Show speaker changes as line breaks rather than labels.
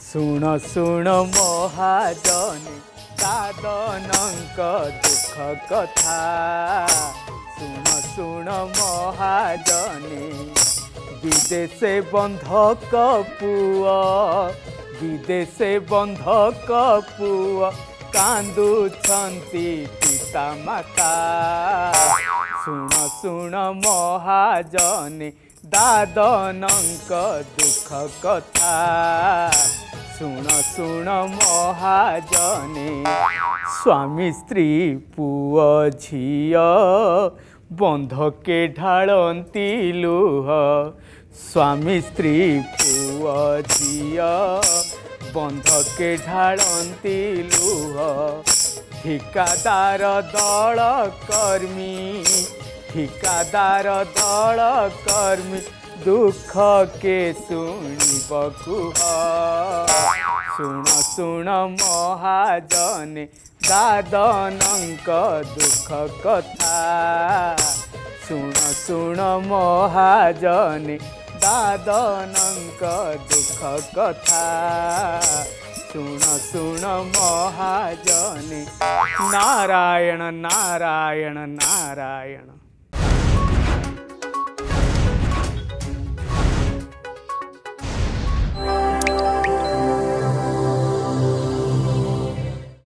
शुण शुण महाजने दादनक दुख कथा। शुण शुण महाजने विदेशे बंधक पुआ, विदेशे बंधक पुआ कांदुछंती पिता माता। शुण शुण महाजने दादनक दुख कथा। शुण शुण महाजने स्वामी स्त्री पुआ झिया बंधके ढालती लुह। स्वामी स्त्री पुआ झिया बंधके ढालती लुह। ठिकादार दल कर्मी, ठिकादार दल कर्मी दुख के शुणिब कुह। शुण शुण महाजने दादनक दुख कथा। शुण शुण महाजने दादनक दुख कथा। शुण शुण महाजने नारायण नारायण नारायण।